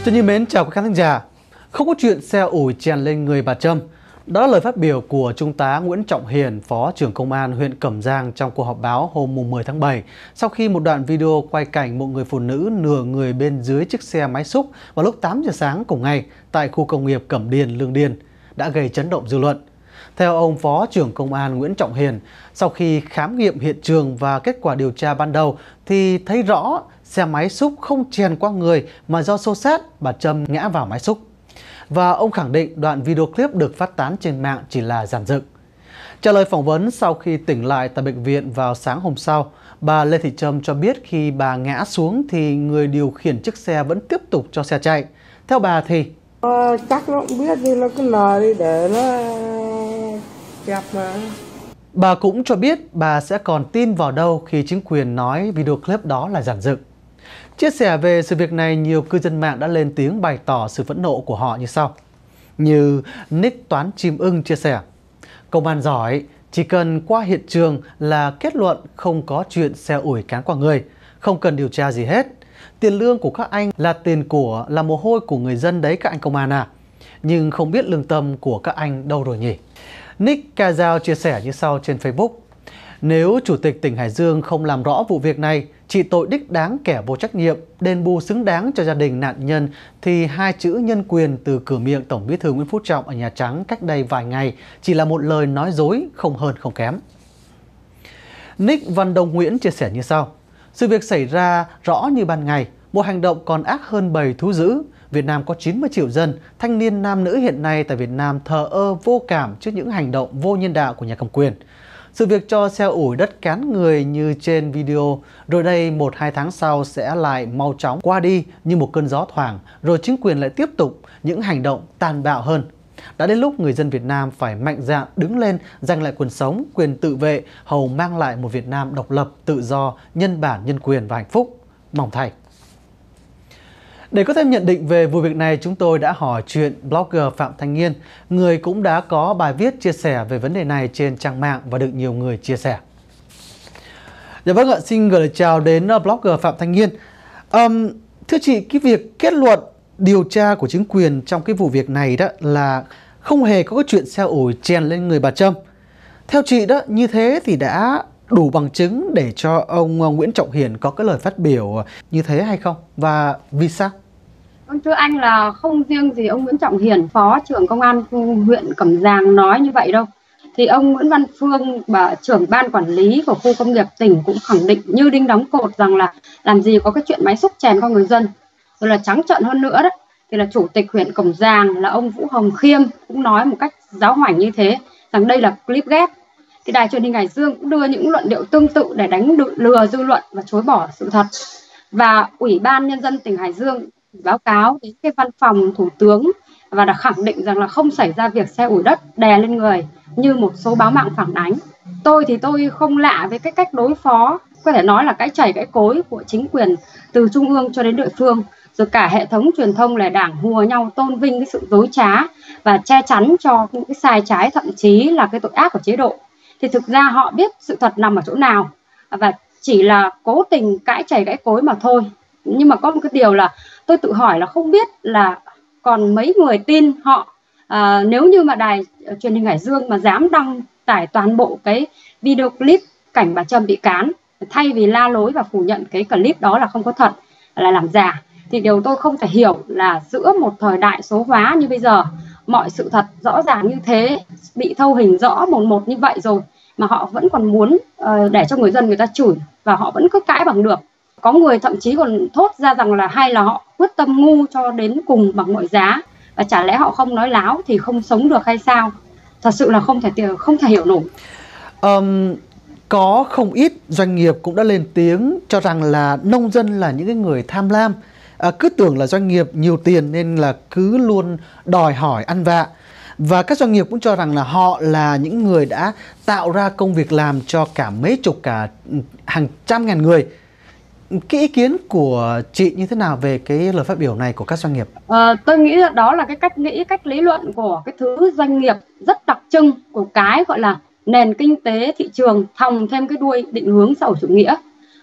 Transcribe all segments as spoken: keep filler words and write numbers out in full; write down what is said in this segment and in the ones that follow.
Tôi như mến chào quý khán thính giả. Không có chuyện xe ủi chèn lên người bà Trâm. Đó là lời phát biểu của Trung tá Nguyễn Trọng Hiền, Phó trưởng Công an huyện Cẩm Giang trong cuộc họp báo hôm mười tháng bảy, sau khi một đoạn video quay cảnh một người phụ nữ nửa người bên dưới chiếc xe máy xúc vào lúc tám giờ sáng cùng ngày tại khu công nghiệp Cẩm Điền, Lương Điền đã gây chấn động dư luận. Theo ông Phó trưởng Công an Nguyễn Trọng Hiền, sau khi khám nghiệm hiện trường và kết quả điều tra ban đầu thì thấy rõ xe máy xúc không chèn qua người mà do xô xát bà Trâm ngã vào máy xúc. Và ông khẳng định đoạn video clip được phát tán trên mạng chỉ là dàn dựng. Trả lời phỏng vấn sau khi tỉnh lại tại bệnh viện vào sáng hôm sau, bà Lê Thị Trâm cho biết khi bà ngã xuống thì người điều khiển chiếc xe vẫn tiếp tục cho xe chạy. Theo bà thì Ờ, chắc nó cũng biết đi, nó cứ nờ đi để nó kẹp mà. Bà cũng cho biết bà sẽ còn tin vào đâu khi chính quyền nói video clip đó là dàn dựng. Chia sẻ về sự việc này, nhiều cư dân mạng đã lên tiếng bày tỏ sự phẫn nộ của họ như sau. Như Nick Toán Chim Ưng chia sẻ, công an giỏi, chỉ cần qua hiện trường là kết luận không có chuyện xe ủi cán qua người, không cần điều tra gì hết. Tiền lương của các anh là tiền của, là mồ hôi của người dân đấy các anh công an à. Nhưng không biết lương tâm của các anh đâu rồi nhỉ? Nick Kazao chia sẻ như sau trên Facebook. Nếu Chủ tịch tỉnh Hải Dương không làm rõ vụ việc này, trị tội đích đáng kẻ vô trách nhiệm, đền bù xứng đáng cho gia đình nạn nhân, thì hai chữ nhân quyền từ cửa miệng Tổng Bí thư Nguyễn Phú Trọng ở Nhà Trắng cách đây vài ngày chỉ là một lời nói dối không hơn không kém. Nick Văn Đông Nguyễn chia sẻ như sau. Sự việc xảy ra rõ như ban ngày, một hành động còn ác hơn bầy thú dữ. Việt Nam có chín mươi triệu dân, thanh niên nam nữ hiện nay tại Việt Nam thờ ơ vô cảm trước những hành động vô nhân đạo của nhà cầm quyền. Sự việc cho xe ủi đất cán người như trên video, rồi đây một hai tháng sau sẽ lại mau chóng qua đi như một cơn gió thoảng, rồi chính quyền lại tiếp tục những hành động tàn bạo hơn. Đã đến lúc người dân Việt Nam phải mạnh dạn đứng lên giành lại quyền sống, quyền tự vệ, hầu mang lại một Việt Nam độc lập, tự do, nhân bản, nhân quyền và hạnh phúc. Mong thay. Để có thêm nhận định về vụ việc này, chúng tôi đã hỏi chuyện blogger Phạm Thanh Nghiên, người cũng đã có bài viết chia sẻ về vấn đề này trên trang mạng và được nhiều người chia sẻ. Dạ vâng ạ, xin gửi lời chào đến blogger Phạm Thanh Nghiên. Um, thưa chị, cái việc kết luận điều tra của chính quyền trong cái vụ việc này đó là không hề có cái chuyện xe ủi chèn lên người bà Trâm. Theo chị đó, như thế thì đã đủ bằng chứng để cho ông Nguyễn Trọng Hiền có cái lời phát biểu như thế hay không? Và vì sao? Vâng, thưa anh, là không riêng gì ông Nguyễn Trọng Hiền, Phó trưởng Công an huyện Cẩm Giang nói như vậy đâu. Thì ông Nguyễn Văn Phương, bà, trưởng ban quản lý của khu công nghiệp tỉnh cũng khẳng định như đinh đóng cột rằng là làm gì có cái chuyện máy xúc chèn qua người dân. Rồi là trắng trợn hơn nữa đó, thì là Chủ tịch huyện Cẩm Giang là ông Vũ Hồng Khiêm cũng nói một cách giáo hoảnh như thế, rằng đây là clip ghép. Thì Đài Truyền hình Hải Dương cũng đưa những luận điệu tương tự để đánh lừa dư luận và chối bỏ sự thật. Và Ủy ban Nhân dân tỉnh Hải Dương báo cáo đến cái văn phòng Thủ tướng và đã khẳng định rằng là không xảy ra việc xe ủi đất đè lên người như một số báo mạng phản ánh. Tôi thì tôi không lạ với cái cách đối phó, có thể nói là cái chảy cái cối của chính quyền từ trung ương cho đến địa phương, rồi cả hệ thống truyền thông là đảng hùa nhau tôn vinh cái sự dối trá và che chắn cho những cái sai trái, thậm chí là cái tội ác của chế độ. Thì thực ra họ biết sự thật nằm ở chỗ nào và chỉ là cố tình cãi chảy cãi cối mà thôi. Nhưng mà có một cái điều là tôi tự hỏi là không biết là còn mấy người tin họ, à, nếu như mà Đài Truyền hình Hải Dương mà dám đăng tải toàn bộ cái video clip cảnh bà Trâm bị cán, thay vì la lối và phủ nhận cái clip đó là không có thật, là làm giả, thì điều tôi không thể hiểu là giữa một thời đại số hóa như bây giờ, mọi sự thật rõ ràng như thế, bị thâu hình rõ một một như vậy rồi, mà họ vẫn còn muốn uh, để cho người dân người ta chửi và họ vẫn cứ cãi bằng được. Có người thậm chí còn thốt ra rằng là hay là họ quyết tâm ngu cho đến cùng bằng mọi giá, và chả lẽ họ không nói láo thì không sống được hay sao? Thật sự là không thể không thể hiểu nổi. Um, có không ít doanh nghiệp cũng đã lên tiếng cho rằng là nông dân là những cái người tham lam, à, cứ tưởng là doanh nghiệp nhiều tiền nên là cứ luôn đòi hỏi ăn vạ. Và các doanh nghiệp cũng cho rằng là họ là những người đã tạo ra công việc làm cho cả mấy chục, cả hàng trăm ngàn người. Cái ý kiến của chị như thế nào về cái lời phát biểu này của các doanh nghiệp? À, tôi nghĩ là đó là cái cách nghĩ, cách lý luận của cái thứ doanh nghiệp rất đặc trưng của cái gọi là nền kinh tế thị trường thòng thêm cái đuôi định hướng xã hội chủ nghĩa.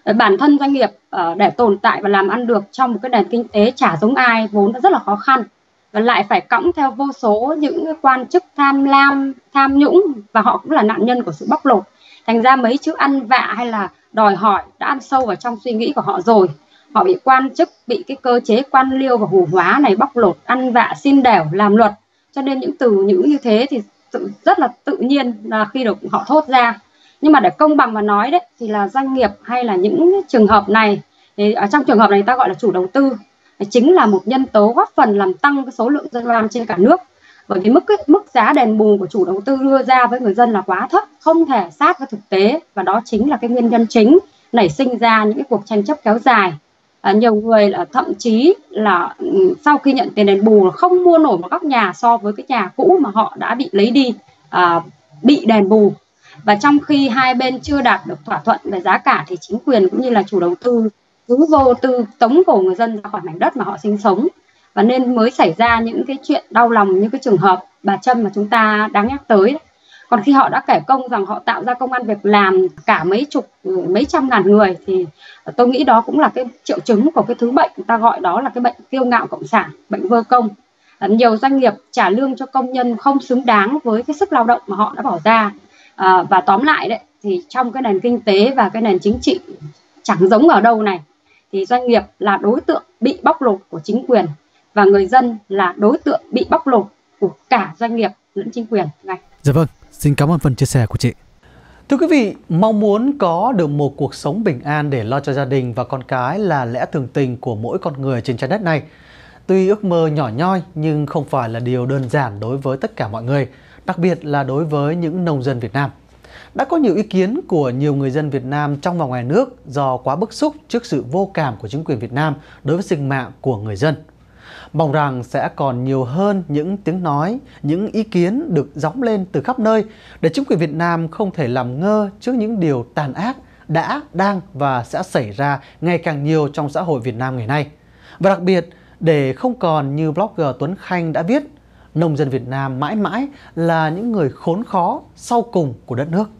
Bản thân doanh nghiệp để tồn tại và làm ăn được trong một cái nền kinh tế chả giống ai vốn đã rất là khó khăn, và lại phải cõng theo vô số những quan chức tham lam, tham nhũng, và họ cũng là nạn nhân của sự bóc lột. Thành ra mấy chữ ăn vạ hay là đòi hỏi đã ăn sâu vào trong suy nghĩ của họ rồi. Họ bị quan chức, bị cái cơ chế quan liêu và hủ hóa này bóc lột, ăn vạ, xin đẻo, làm luật. Cho nên những từ ngữ như thế thì tự, rất là tự nhiên là khi được họ thốt ra. Nhưng mà để công bằng mà nói đấy, thì là doanh nghiệp hay là những trường hợp này, thì ở trong trường hợp này ta gọi là chủ đầu tư, chính là một nhân tố góp phần làm tăng cái số lượng dân oan trên cả nước. Bởi vì mức mức giá đền bù của chủ đầu tư đưa ra với người dân là quá thấp, không thể sát với thực tế, và đó chính là cái nguyên nhân chính nảy sinh ra những cái cuộc tranh chấp kéo dài. À, nhiều người là thậm chí là sau khi nhận tiền đền bù không mua nổi một góc nhà so với cái nhà cũ mà họ đã bị lấy đi, à, bị đền bù. Và trong khi hai bên chưa đạt được thỏa thuận về giá cả thì chính quyền cũng như là chủ đầu tư cứ vô tư tống cổ người dân ra khỏi mảnh đất mà họ sinh sống, và nên mới xảy ra những cái chuyện đau lòng như cái trường hợp bà Trâm mà chúng ta đang nhắc tới. Còn khi họ đã kể công rằng họ tạo ra công ăn việc làm cả mấy chục, mấy trăm ngàn người, thì tôi nghĩ đó cũng là cái triệu chứng của cái thứ bệnh người ta gọi đó là cái bệnh kiêu ngạo cộng sản, bệnh vơ công. Nhiều doanh nghiệp trả lương cho công nhân không xứng đáng với cái sức lao động mà họ đã bỏ ra. À, và tóm lại đấy, thì trong cái nền kinh tế và cái nền chính trị chẳng giống ở đâu này, thì doanh nghiệp là đối tượng bị bóc lột của chính quyền, và người dân là đối tượng bị bóc lột của cả doanh nghiệp lẫn chính quyền. Này. Dạ vâng, xin cảm ơn phần chia sẻ của chị. Thưa quý vị, mong muốn có được một cuộc sống bình an để lo cho gia đình và con cái là lẽ thường tình của mỗi con người trên trái đất này. Tuy ước mơ nhỏ nhoi nhưng không phải là điều đơn giản đối với tất cả mọi người, đặc biệt là đối với những nông dân Việt Nam. Đã có nhiều ý kiến của nhiều người dân Việt Nam trong và ngoài nước do quá bức xúc trước sự vô cảm của chính quyền Việt Nam đối với sinh mạng của người dân. Mong rằng sẽ còn nhiều hơn những tiếng nói, những ý kiến được gióng lên từ khắp nơi để chính quyền Việt Nam không thể làm ngơ trước những điều tàn ác đã, đang và sẽ xảy ra ngày càng nhiều trong xã hội Việt Nam ngày nay. Và đặc biệt, để không còn như blogger Tuấn Khanh đã viết, nông dân Việt Nam mãi mãi là những người khốn khó sau cùng của đất nước.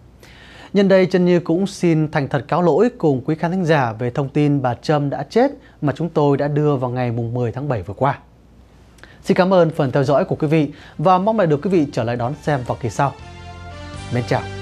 Nhân đây, Trân Như cũng xin thành thật cáo lỗi cùng quý khán thính giả về thông tin bà Trâm đã chết mà chúng tôi đã đưa vào ngày mười tháng bảy vừa qua. Xin cảm ơn phần theo dõi của quý vị và mong lại được quý vị trở lại đón xem vào kỳ sau. Mến chào!